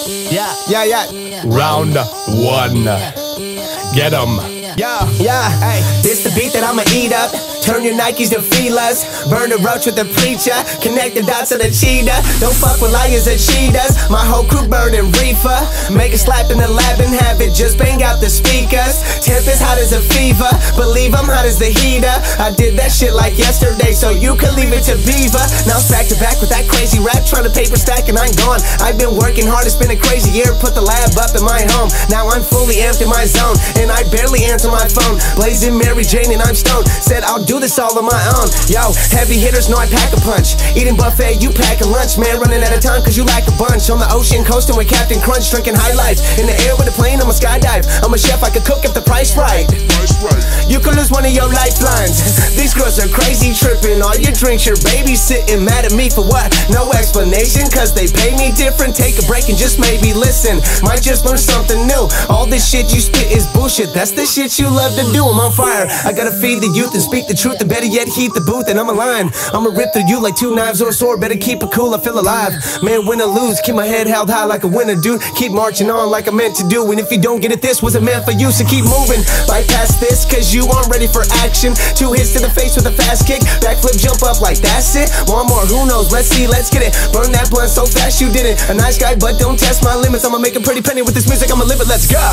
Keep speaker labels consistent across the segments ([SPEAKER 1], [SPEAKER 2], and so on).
[SPEAKER 1] Yeah.
[SPEAKER 2] Round one. Get 'em.
[SPEAKER 1] Yeah. Hey, this the beat that I'ma eat up. Turn your Nikes to feelers. Burn the roach with the preacher. Connect the dots to the cheetah. Don't fuck with liars and cheaters. My whole crew burning reefer. Make a slap in the lab and have it just bang out the speakers. Temp is hot as a fever. Believe I'm hot as the heater. I did that shit like yesterday, so you can leave it to Beaver. Now it's back to back with that crazy rap. Trying to paper stack and I'm gone. I've been working hard, it's been a crazy year. Put the lab up in my home. Now I'm fully amped in my zone. And I barely answer my phone. Blazing Mary Jane and I'm stoned. Said I'll do this all on my own. Yo, heavy hitters know I pack a punch. Eating buffet, you packing lunch. Man, running out of time cause you lack a bunch. On the ocean coasting with Captain Crunch. Drinking high life. In the air with a plane, I'm a skydive. I'm a chef, I could cook if the price right. You could lose one of your lifelines. These girls are crazy tripping. All your drinks, your babysitting. Mad at me for what? No explanation cause they pay me different. Take a break and just maybe listen. Might just learn something new. All this shit you spit is bullshit. That's the shit you love to do. I'm on fire. I gotta feed the youth and speak the truth. And better yet, heat the booth. And I'm a lion. I'ma rip through you like two knives or a sword. Better keep it cool, I feel alive. Man, win or lose, keep my head held high like a winner, dude. Keep marching on like I meant to do. And if you don't get it, this wasn't meant for you. So keep moving. Bypass this cause you aren't ready for action. 2 hits to the face with a fast kick. Backflip, jump up like that's it. One more, who knows? Let's see, let's get it. Burn that blunt so fast you didn't. A nice guy, but don't test my limits. I'ma make a pretty penny with this music. I'ma live it. Let's go.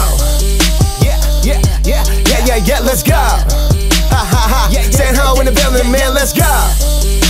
[SPEAKER 1] Yeah. Let's go. Ha. Stand home in the building, man. Let's go.